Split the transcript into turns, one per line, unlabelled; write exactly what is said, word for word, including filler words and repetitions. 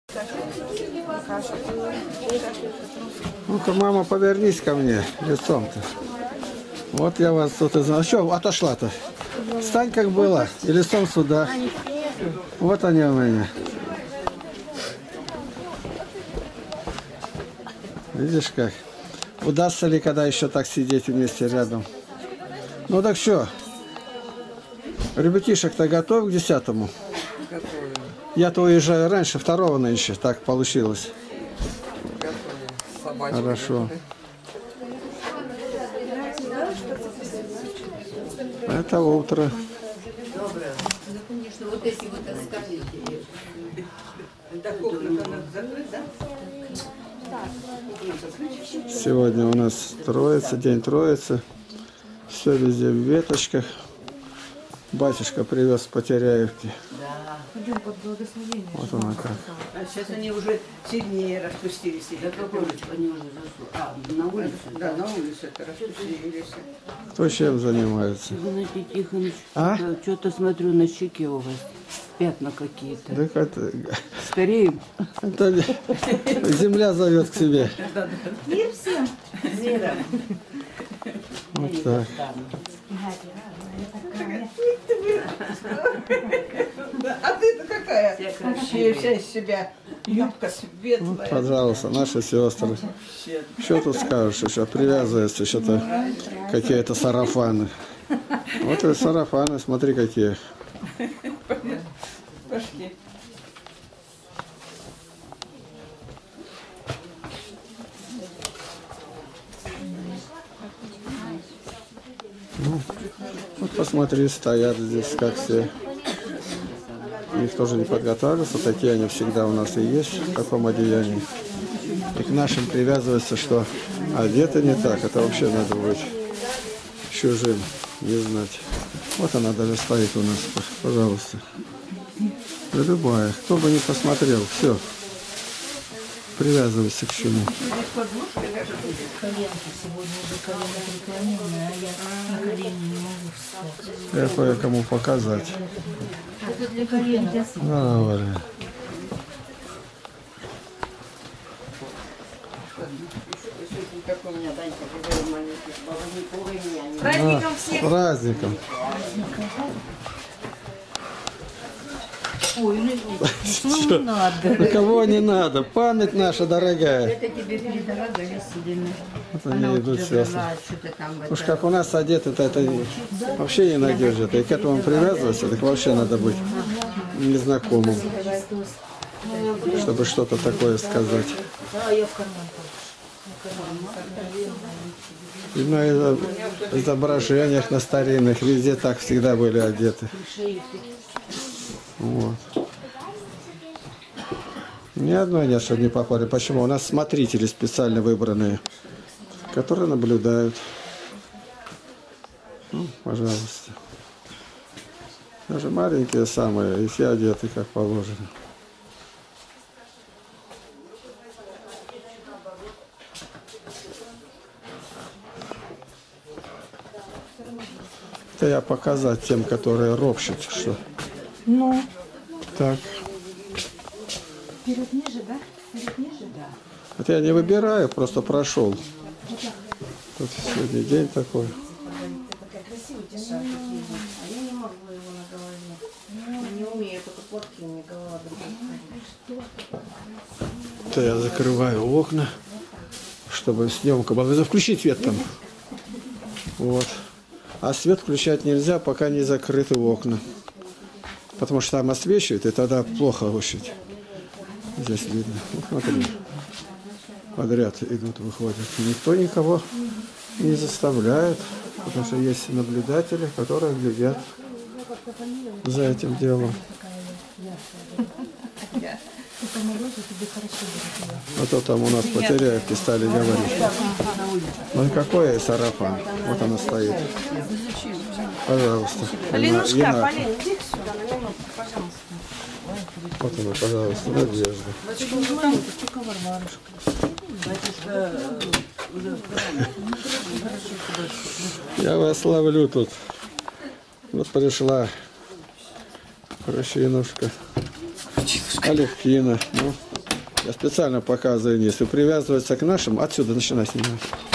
Ну-ка, мама, повернись ко мне лицом-то. Вот я вас тут и знаю. Что, отошла-то? Стань, как была, и лицом сюда. Вот они у меня. Видишь как? Удастся ли когда еще так сидеть вместе рядом? Ну так что? Ребятишек-то готов к десятому? Я-то уезжаю раньше, второго нынче. Так получилось. Хорошо. Это утро. Сегодня у нас Троица, день Троицы. Все везде в веточках. Батюшка привез с Потеряевки.
Пойдем под благословение.
Вот она как.
А сейчас они уже сильнее распустились. Да, они уже а, на улице? Да, на улице это распустились.
Кто чем занимается?
Знаете, Тихоныч,
А?
что-то смотрю на щеке у вас. Пятна какие-то.
Да это...
Скорее.
это земля зовет к себе.
Мир всем.
Вот так.
А ты-то какая? Вообще вся из себя юбка светлая.
Вот, пожалуйста, наши сестры. Что тут скажешь еще? Привязывается что-то, какие-то сарафаны. Вот и сарафаны, смотри какие.
Пошли.
Ну, вот посмотри, стоят здесь, как все. Их тоже не подготавливаются, такие они всегда у нас и есть, в таком одеянии. И к нашим привязывается, что одеты не так, это вообще надо быть чужим, не знать. Вот она даже стоит у нас, пожалуйста. Да любая, кто бы ни посмотрел, все. Привязывайся к чему.
Коленки сегодня уже колено преклоненное, а я на колени не могу встать.
Я кое-кому показать.
Это для колена.
Ну, говорю.
Праздником всех!
Праздником.
Ой, ну не надо.
Кого не надо, память наша дорогая.
Это тебе передорога, я сильно.
Вот они идут сестры. Уж как у нас одеты-то это вообще не надежно. И к этому привязываться, так вообще надо быть незнакомым, чтобы что-то такое сказать. И на изображениях, на старинных, везде так всегда были одеты. Вот. Ни одной нет, чтобы не попали. Почему? У нас смотрители специально выбранные, которые наблюдают. Ну, пожалуйста. Даже маленькие самые, и все одеты как положено. Это я показать тем, которые ропщут, что...
Ну.
Так.
Вперед ниже, да? Вперед ниже, да.
Это я не выбираю, просто прошел. Тут сегодня день такой.
Такая красивая тиша. А я не могу его на голове. Я не умею, только платки мне голова другая.
Это я закрываю окна, чтобы съемка была. Включи свет там. Вот. А свет включать нельзя, пока не закрыты окна. Потому что там освещивает, и тогда плохо очень. Здесь видно. Вот смотри. Подряд идут, выходят. Никто никого не заставляет, потому что есть наблюдатели, которые глядят за этим делом. А то там у нас Потеряевки стали говорить. Ну и какой сарафан? Вот она стоит. Пожалуйста.
Алинушка,
Ина.
Полин, иди сюда на минутку, пожалуйста.
Вот она, пожалуйста, Надежда. Я вас ловлю тут. Вот пришла Крощинушка. Алевтина. Ну, Я специально показываю низ. И привязывается к нашим. Отсюда начинай снимать.